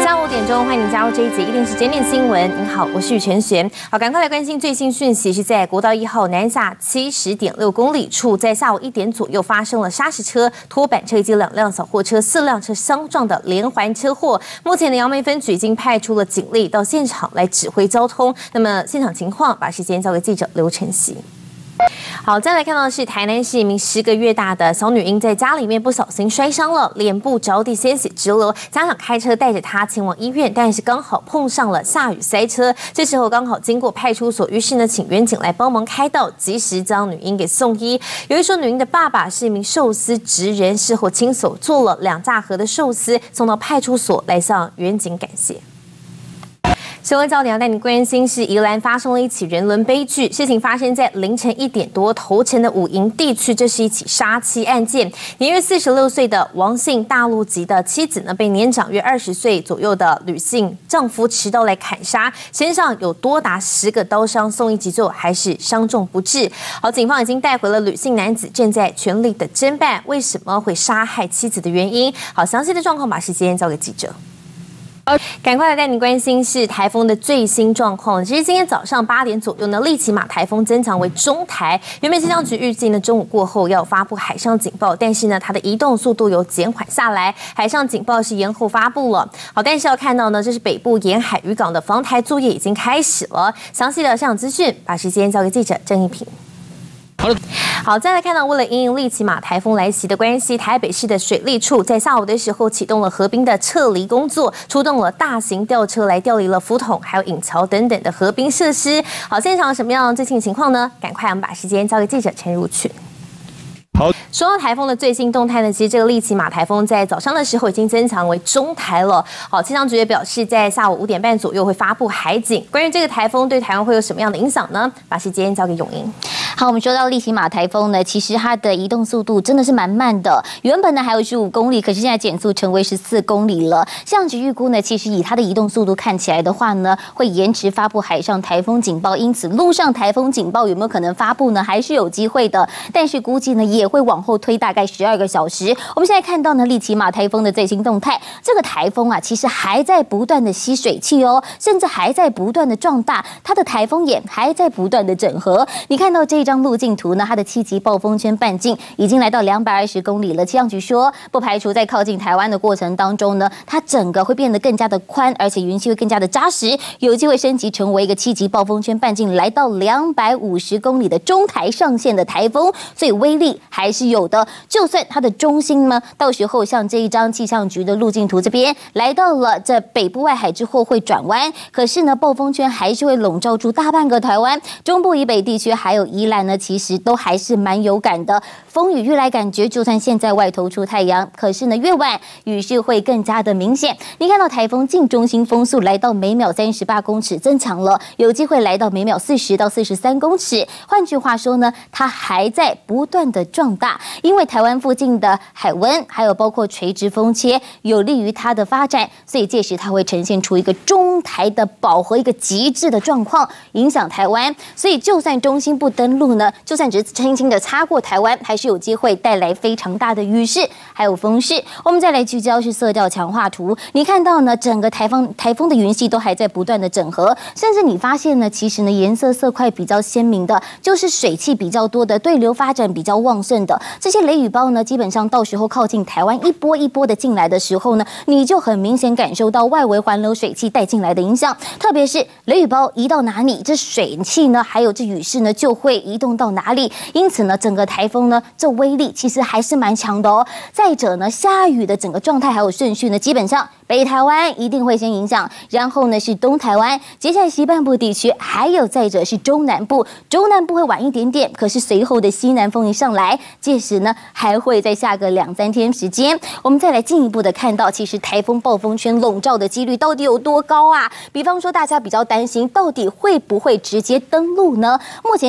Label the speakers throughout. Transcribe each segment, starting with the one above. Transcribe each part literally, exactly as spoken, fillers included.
Speaker 1: 下午五点钟，欢迎您加入这一节一定是检点新闻。您好，我是雨晨璇。好，赶快来关心最新讯息，是在国道一号南下七十点六公里处，在下午一点左右发生了砂石车、拖板车以及两辆小货车、四辆车相撞的连环车祸。目前的杨梅分局已经派出了警力到现场来指挥交通。那么现场情况，把时间交给记者刘晨曦。好，再来看到的是台南市一名十个月大的小女婴在家里面不小心摔伤了，脸部着地，鲜血直流。家长开车带着她前往医院，但是刚好碰上了下雨塞车，这时候刚好经过派出所，于是呢请员警来帮忙开道，及时将女婴给送医。由于说女婴的爸爸是一名寿司职人，事后亲手做了两大盒的寿司送到派出所来向员警感谢。新闻焦点要带你关心是宜兰发生了一起人伦悲剧，事情发生在凌晨一点多，头城的五营地区，这是一起杀妻案件。年约四十六岁的王姓大陆籍的妻子呢，被年长约二十岁左右的吕姓丈夫持刀来砍杀，身上有多达十个刀伤，送医急救还是伤重不治。好，警方已经带回了吕姓男子，正在全力的侦办为什么会杀害妻子的原因。好，详细的状况把时间交给记者。赶快来带你关心是台风的最新状况。其实今天早上八点左右呢，利奇马台风增强为中台，原本气象局预计呢中午过后要发布海上警报，但是呢它的移动速度有减缓下来，海上警报是延后发布了。好，但是要看到呢，这是北部沿海渔港的防台作业已经开始了。详细的现场资讯，把时间交给记者郑一平。好，好，再来看到，为了因应利奇马台风来袭的关系，台北市的水利处在下午的时候启动了河滨的撤离工作，出动了大型吊车来调离了浮筒、还有引桥等等的河滨设施。好，现场什么样的最新情况呢？赶快我们把时间交给记者陈如群。好，说到台风的最新动态呢，其实这个利奇马台风在早上的时候已经增强为中台了。好，气象局也表示，在下午五点半左右会发布海警。关于这个台风对台湾会有什么样的影响呢？把时间交给永英。
Speaker 2: 好，我们说到利奇马台风呢，其实它的移动速度真的是蛮慢的，原本呢还有十五公里，可是现在减速成为十四公里了。气象局预估呢，其实以它的移动速度看起来的话呢，会延迟发布海上台风警报，因此陆上台风警报有没有可能发布呢？还是有机会的，但是估计呢也会往后推大概十二个小时。我们现在看到呢，利奇马台风的最新动态，这个台风啊，其实还在不断的吸水汽哦，甚至还在不断的壮大，它的台风眼还在不断的整合。你看到这张路径图呢，它的七级暴风圈半径已经来到两百二十公里了。气象局说，不排除在靠近台湾的过程当中呢，它整个会变得更加的宽，而且云系会更加的扎实，有机会升级成为一个七级暴风圈半径来到两百五十公里的中台上线的台风，所以威力还是有的。就算它的中心呢，到时候像这一张气象局的路径图这边来到了这北部外海之后会转弯，可是呢，暴风圈还是会笼罩住大半个台湾，中部以北地区还有宜兰呢，其实都还是蛮有感的。风雨越来感觉，就算现在外头出太阳，可是呢，越晚雨势会更加的明显。你看到台风近中心风速来到每秒三十八公尺，增强了，有机会来到每秒四十到四十三公尺。换句话说呢，它还在不断的壮大，因为台湾附近的海温还有包括垂直风切，有利于它的发展，所以届时它会呈现出一个中台的饱和，一个极致的状况，影响台湾。所以就算中心不登陆呢，就算只是轻轻的擦过台湾，还是有机会带来非常大的雨势还有风势。我们再来聚焦是色调强化图，你看到呢，整个台风台风的云系都还在不断的整合，甚至你发现呢，其实呢颜色色块比较鲜明的，就是水汽比较多的，对流发展比较旺盛的这些雷雨包呢，基本上到时候靠近台湾一波一波的进来的时候呢，你就很明显感受到外围环流水汽带进来的影响，特别是雷雨包移到哪里，这水汽呢，还有这雨势呢，就会移动到哪里。因此呢，整个台风呢，这威力其实还是蛮强的哦。再者呢，下雨的整个状态还有顺序呢，基本上北台湾一定会先影响，然后呢是东台湾，接下来西半部地区，还有再者是中南部，中南部会晚一点点，可是随后的西南风一上来，届时呢还会再下个两三天时间。我们再来进一步的看到，其实台风暴风圈笼罩的几率到底有多高啊？比方说大家比较担心，到底会不会直接登陆呢？目前其实陆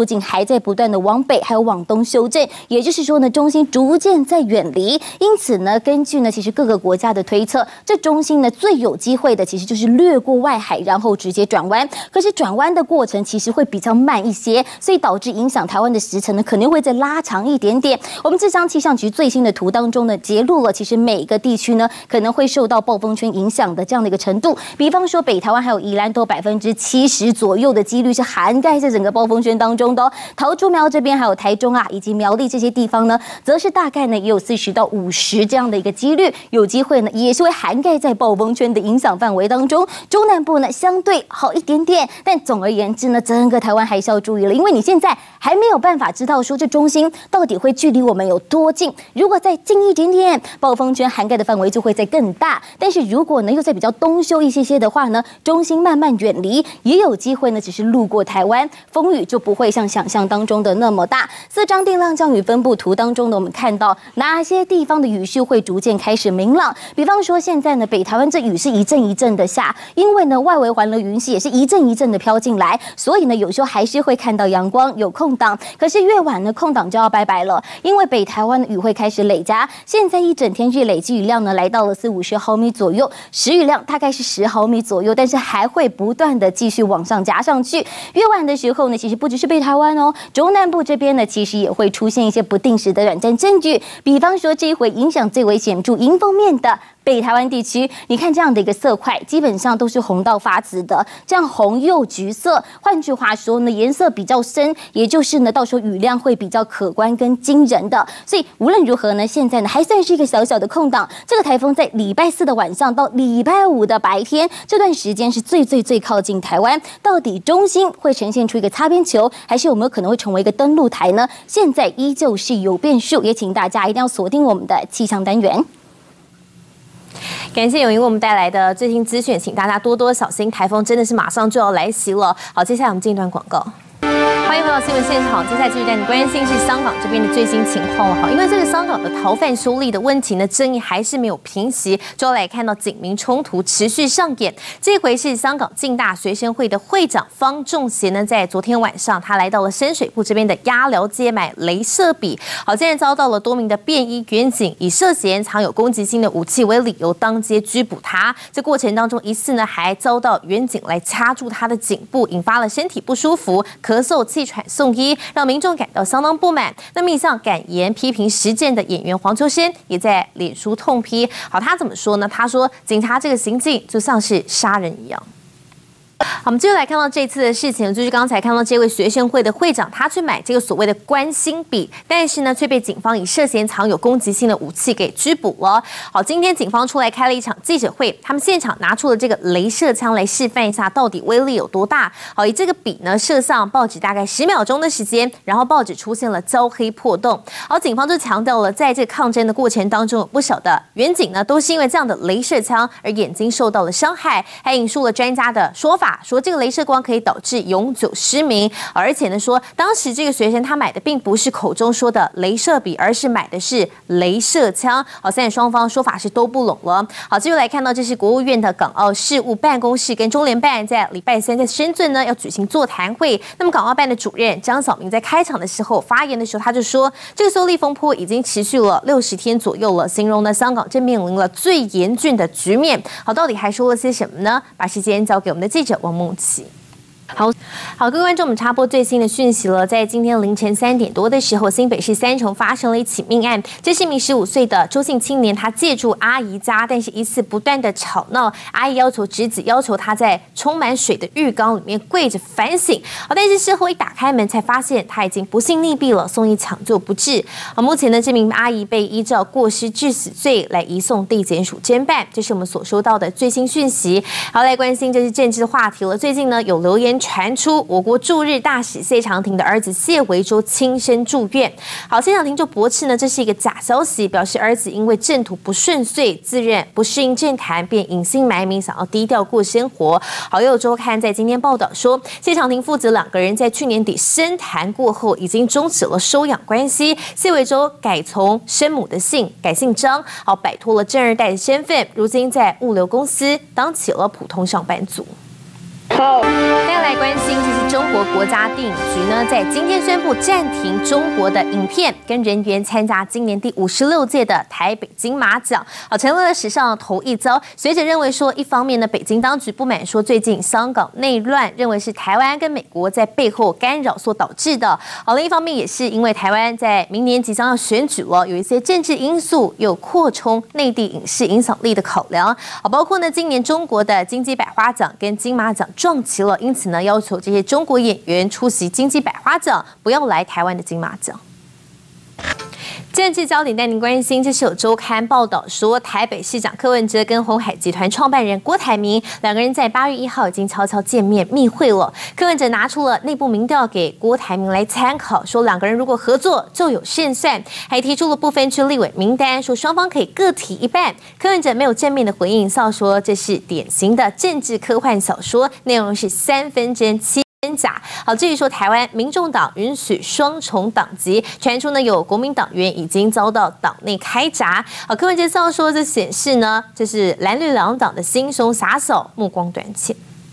Speaker 2: 径还在不断的往北还有往东修正，也就是说呢，中心逐渐在远离。因此呢，根据呢其实各个国家的推测，这中心呢最有机会的其实就是掠过外海，然后直接转弯。可是转弯的过程其实会比较慢一些，所以导致影响台湾的时程呢可能会再拉长一点点。我们这张气象局最新的图当中呢，揭露了其实每个地区呢可能会受到暴风圈影响的这样的一个程度。比方说北台湾还有宜兰都百分之七十左右的几率是涵盖在整个暴风圈当中的哦。桃竹苗这边还有台中啊以及苗栗这些地方呢，则是大概呢也有四十到五十这样的一个几率，有机会呢也是会涵盖在暴风圈的影响范围当中。中南部呢相对好一点点，但总而言之呢，整个台湾还是要注意了，因为你现在还没有办法知道说这中心到底会距离我们有多近。如果再近一点点，暴风圈涵盖的范围就会再更大。但是如果呢又在比较东修一些些的话呢，中心慢慢远离，也有机会呢只是路过台湾，风雨就不会像想象当中的那么大。四张定量降雨分布图当中呢，我们看到哪些地方的雨势会逐渐开始明朗。比方说现在呢，北台湾这雨是一阵一阵的下，因为呢外围环流云系也是一阵一阵的飘进来，所以呢有时候还是会看到阳光有空档。可是越晚呢，空档就要拜拜了，因为北台湾的雨会开始累加。现在一整天日累积雨量呢，来到了四五十毫米左右，时雨量大概是十毫米左右，但是还会不断的继续往上加上去。越晚的时候呢，其实不只是北台湾哦，中南部这边呢，其实也会出现一些不定时的短暂阵雨。比方说这一回影响最为显著、迎风面的北台湾地区，你看这样的一个色块，基本上都是红到发紫的，这样红又橘色。换句话说呢，颜色比较深，也就是呢，到时候雨量会比较可观跟惊人的。所以无论如何呢，现在呢还算是一个小小的空档。这个台风在礼拜四的晚上到礼拜五的白天这段时间是最最最靠近台湾。到底中心会呈现出一个擦边球，还是有没有可能会成为一个登陆台呢？现在依旧是有变数，也请大家一定要锁定我们的气象单元。
Speaker 1: 感谢永莹为我们带来的最新资讯，请大家多多小心，台风真的是马上就要来袭了。好，接下来我们进一段广告。欢迎回到新闻现场，接下来继续带你关心是香港这边的最新情况了哈，因为这个香港的逃犯修例的问题呢，争议还是没有平息，就要来看到警民冲突持续上演。这回是香港浸大学生会的会长方仲贤呢，在昨天晚上他来到了深水埗这边的鸭寮街买雷射笔，好，竟然遭到了多名的便衣员警以涉嫌藏有攻击性的武器为理由当街拘捕他。这过程当中疑似呢还遭到员警来掐住他的颈部，引发了身体不舒服、咳嗽、气喘送医，让民众感到相当不满。那么一向敢言批评实践的演员黄秋生也在脸书痛批。好，他怎么说呢？他说，警察这个行径就像是杀人一样。好，我们继续来看到这次的事情，就是刚才看到这位学生会的会长，他去买这个所谓的关心笔，但是呢，却被警方以涉嫌藏有攻击性的武器给拘捕了。好，今天警方出来开了一场记者会，他们现场拿出了这个雷射枪来示范一下到底威力有多大。好，以这个笔呢射向报纸大概十秒钟的时间，然后报纸出现了焦黑破洞。好，警方就强调了，在这个抗争的过程当中，有不少的员警呢都是因为这样的雷射枪而眼睛受到了伤害，还引述了专家的说法。说这个雷射光可以导致永久失明，而且呢说当时这个学生他买的并不是口中说的雷射笔，而是买的是雷射枪。好，现在双方说法是都不拢了。好，接着来看到这是国务院的港澳事务办公室跟中联办在礼拜三在深圳呢要举行座谈会。那么港澳办的主任张晓明在开场的时候发言的时候，他就说这个修例风波已经持续了六十天左右了，形容呢香港正面临了最严峻的局面。好，到底还说了些什么呢？把时间交给我们的记者王梦琪。好好，各位观众，我们插播最新的讯息了。在今天凌晨三点多的时候，新北市三重发生了一起命案。这是一名十五岁的周姓青年，他借住阿姨家，但是疑似不断的吵闹，阿姨要求侄子要求他在充满水的浴缸里面跪着反省。好，但是事后一打开门，才发现他已经不幸溺毙了，送医抢救不治。好，目前呢，这名阿姨被依照过失致死罪来移送地检署侦办。这是我们所收到的最新讯息。好，来关心这是政治话题了。最近呢，有留言传出我国驻日大使谢长廷的儿子谢维洲轻生住院。好，谢长廷就驳斥呢这是一个假消息，表示儿子因为政途不顺遂，自认不适应政坛，便隐姓埋名，想要低调过生活。好，也有周刊在今天报道说，谢长廷父子两个人在去年底深谈过后，已经终止了收养关系。谢维洲改从生母的姓，改姓张，好，摆脱了正二代的身份，如今在物流公司当起了普通上班族。
Speaker 3: 好，
Speaker 1: 再来关心，就是中国国家电影局呢，在今天宣布暂停中国的影片跟人员参加今年第五十六届的台北金马奖，好，成为了史上头一遭。学者认为说，一方面呢，北京当局不满说最近香港内乱，认为是台湾跟美国在背后干扰所导致的。好，另一方面也是因为台湾在明年即将要选举了，有一些政治因素有扩充内地影视影响力的考量。好，包括呢，今年中国的金鸡百花奖跟金马奖撞齐了，因此呢，要求这些中国演员出席金鸡百花奖，不要来台湾的金马奖。政治焦点带您关心，这是有周刊报道说，台北市长柯文哲跟鸿海集团创办人郭台铭两个人在八月一号已经悄悄见面密会了。柯文哲拿出了内部民调给郭台铭来参考，说两个人如果合作就有胜算，还提出了不分区立委名单，说双方可以各提一半。柯文哲没有正面的回应，笑说这是典型的政治科幻小说，内容是三分真七真假。好，至于说台湾民众党允许双重党籍，传出呢有国民党员已经遭到党内开闸。好，柯文哲笑说，这显示呢，这是蓝绿两党的心胸狭小，目光短浅。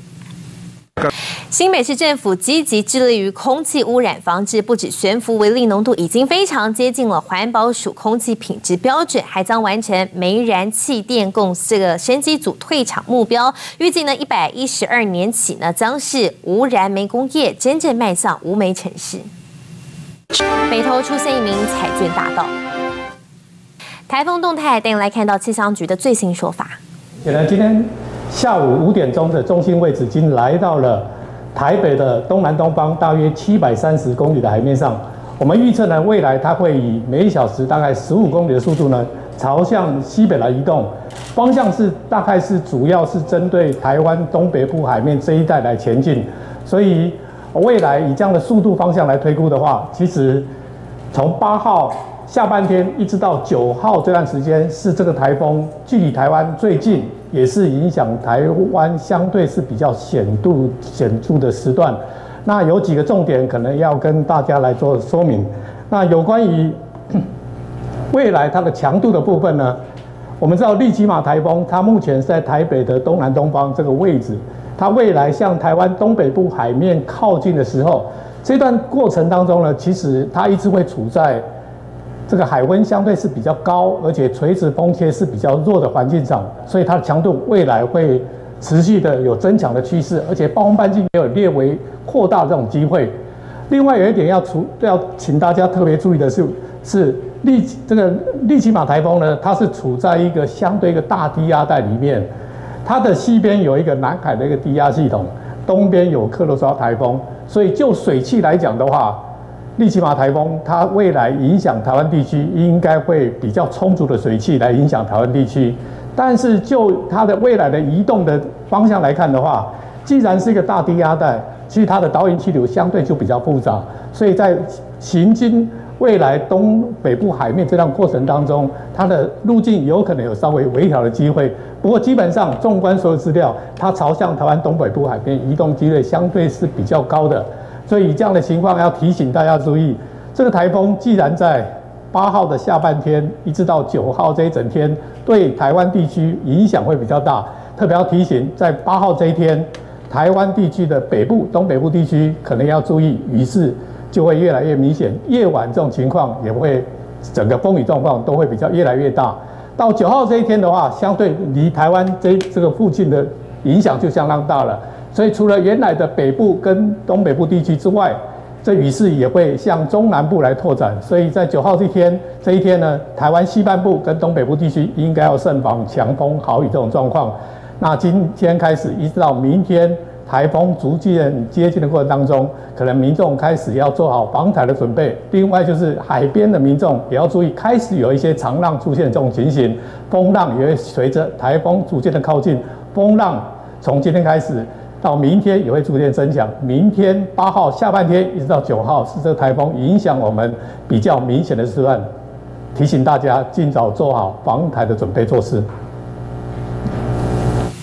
Speaker 1: 新北市政府积极致力于空气污染防治，不止悬浮微粒浓度已经非常接近了环保署空气品质标准，还将完成煤燃气电共这个升级组退场目标。预计呢，一百一十二年起呢，将是无燃煤工业真正迈向无煤城市。北投出现一名彩券大盗。台风动态带您来看到气象局的最新说法。
Speaker 4: 显然今天下午五点钟的中心位置已经来到了台北的东南东方大约七百三十公里的海面上。我们预测呢，未来它会以每小时大概十五公里的速度呢，朝向西北来移动，方向是大概是主要是针对台湾东北部海面这一带来前进。所以未来以这样的速度方向来推估的话，其实从八号下半天一直到九号这段时间，是这个台风距离台湾最近，也是影响台湾相对是比较显度显著的时段。那有几个重点可能要跟大家来做说明。那有关于未来它的强度的部分呢，我们知道利基马台风它目前是在台北的东南东方这个位置，它未来向台湾东北部海面靠近的时候，这段过程当中呢，其实它一直会处在这个海温相对是比较高，而且垂直风切是比较弱的环境上，所以它的强度未来会持续的有增强的趋势，而且暴风半径也有略微扩大这种机会。另外有一点要处要请大家特别注意的是，是利这个利基马台风呢，它是处在一个相对一个大低压带里面，它的西边有一个南海的一个低压系统，东边有克罗斯台风，所以就水汽来讲的话，利基马台风它未来影响台湾地区应该会比较充足的水汽来影响台湾地区，但是就它的未来的移动的方向来看的话，既然是一个大低压带，其实它的导引气流相对就比较复杂，所以在行经未来东北部海面这段过程当中，它的路径有可能有稍微微调的机会。不过基本上纵观所有资料，它朝向台湾东北部海面移动机会相对是比较高的。所以这样的情况要提醒大家注意，这个台风既然在八号的下半天一直到九号这一整天对台湾地区影响会比较大，特别要提醒，在八号这一天，台湾地区的北部、东北部地区可能要注意雨势就会越来越明显，夜晚这种情况也会整个风雨状况都会比较越来越大。到九号这一天的话，相对离台湾这这个附近的影响就相当大了。所以除了原来的北部跟东北部地区之外，这雨势也会向中南部来拓展。所以在九号这天这一天呢，台湾西半部跟东北部地区应该要慎防强风豪雨这种状况。那今天开始一直到明天，台风逐渐接近的过程当中，可能民众开始要做好防台的准备。另外就是海边的民众也要注意，开始有一些长浪出现这种情形，风浪也会随着台风逐渐的靠近，风浪从今天开始到明天也会逐渐增强。明天八号下半天一直到九号是这个台风影响我们比较明显的时段，提醒大家尽早做好防台的准备措施。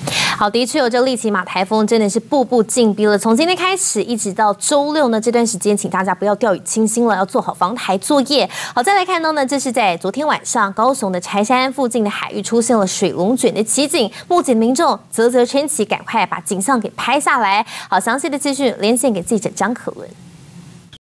Speaker 1: 好，的确有这利奇马台风真的是步步进逼了。从今天开始一直到周六呢，这段时间，请大家不要掉以轻心了，要做好防台作业。好，再来看到呢，这是在昨天晚上高雄的柴山附近的海域出现了水龙卷的奇景，目前民众啧啧称奇，赶快把景象给拍下来。好，详细的资讯连线给记者张可伦。